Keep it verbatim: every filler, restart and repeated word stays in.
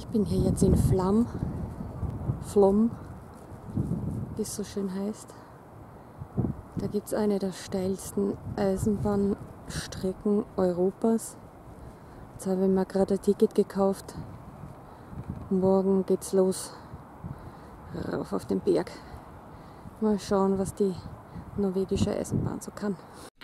bin hier jetzt in Flamm, Flom, wie es so schön heißt. Da gibt es eine der steilsten Eisenbahnstrecken Europas. Jetzt habe ich mir gerade ein Ticket gekauft. Morgen geht's los, rauf auf den Berg. Mal schauen, was die norwegische Eisenbahn so kann.